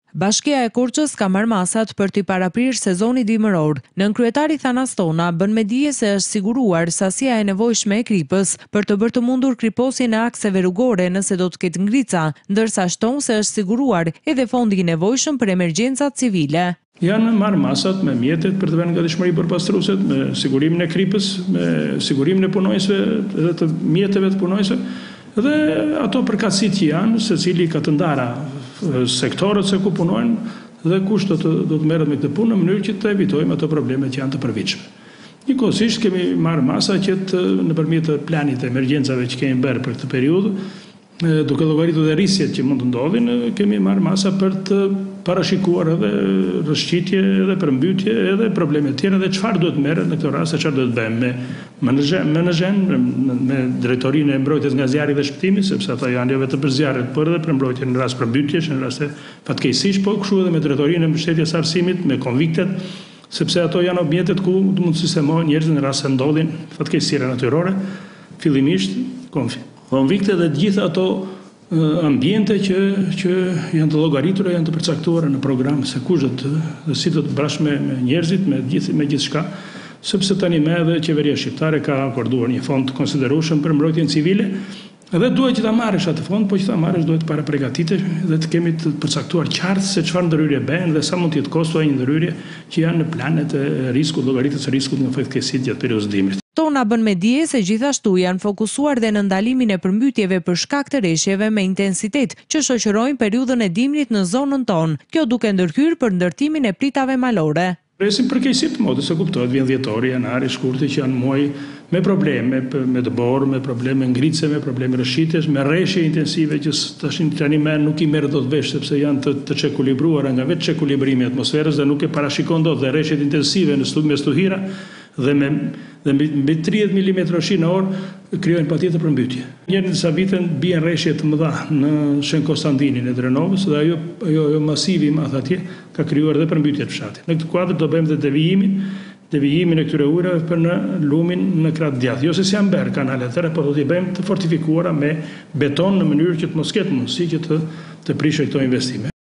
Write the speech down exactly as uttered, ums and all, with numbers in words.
Bashkia e Korçës ka marrë masat për t'i paraprirë sezoni dimëror. Nënkryetari Thanastona bën me dije se është siguruar sasia e nevojshme e kripës për të bërë të mundur kriposjen e akseve rrugore nëse do të ketë ngrica, ndërsa shton se është siguruar edhe fondi i nevojshëm për emergjencat civile. Janë marrë masat me mjetet për të vënë gatishmëri për pastruesit, me sigurimin e kripës, me sigurimin e punonjësve dhe të mjeteve të punonjësve, dhe ato përkatësit që janë, secili ka të ndara sektorët se ku punojnë dhe kush do të, do të merret me këtë punë në mënyrë që të evitojmë ato probleme që janë të përvitshme. Njëkohësisht kemi marrë masa që të, nëpërmjet të planit të emergjencave që kemi bërë për këtë periudhë, duke llogaritur dhe rrisjet që mund të ndodhin, kemi marrë masa për të parashikuar edhe rrëshqitje, edhe përmbytje, edhe probleme tjera dhe çfarë duhet merret në këtë rast, çfarë duhet bëjmë me menaxhen, me drejtorinë e mbrojtjes nga zjarri dhe shpëtimi, sepse ata janë jo vetëm për zjarret, por edhe për mbrojtjen në rast përmbytjesh, në raste fatkeqësish, po kështu edhe me drejtorinë e mbështetjes së arsimit, me konviktet, sepse ato janë objektet ku mund të sistemohen njerëzit në rast se ndodhin fatkeqësira natyrore, fillimisht konvikte dhe të gjitha ato ambiente që, që janë të llogaritura, janë të përcaktuara në program se kush do të dhe si do të brash me, me njerëzit, me gjithë me gjithçka, sepse tani më edhe qeveria shqiptare ka akorduar një fond të konsiderueshëm për mbrojtjen civile, dhe duhet që ta marrësh atë fond, po që ta marrësh duhet para përgatitesh dhe të kemi të përcaktuar qartë se çfarë ndërhyrje bën dhe sa mund të jetë kosto e një ndërhyrje që janë në planet e riskut, llogaritës së riskut nga fatkeqësitë gjatë periudhës dimrit. Tona bën me dije se gjithashtu janë fokusuar dhe në ndalimin e përmbytjeve për shkak të rreshjeve me intensitet që shoqërojnë periudhën e dimrit në zonën tonë, kjo duke ndërhyrë për ndërtimin e pritave malore. Presim përkeqësi të modës, se kuptohet, vjen dhjetori, janari, shkurti që janë muaj me probleme, me dëbor, me probleme ngritëse, me probleme rrëshqitjesh, me rreshje intensive që tashin tani më nuk i merr dot vesh sepse janë të, të çekulibruara nga vetë çekulibrimi i atmosferës dhe nuk e parashikon dot dhe rreshjet intensive në me stuhira dhe me dhe mbi tridhjetë milimetra shi në orë krijojnë patjetër përmbytje. Njërin disa vite bien rreshje të mëdha në Shen Konstantinin e Drenovës dhe ajo ajo, ajo masivi i madh atje ka krijuar edhe përmbytje të fshatit. Në këtë kuadër do bëjmë dhe devijimin, devijimin e këtyre ujrave për në lumin në krah djathtë. Jo se si janë bërë kanalet tëra, por do t'i bëjmë të fortifikuara me beton në mënyrë që të mos ketë mundësi që të të prishë këto investime.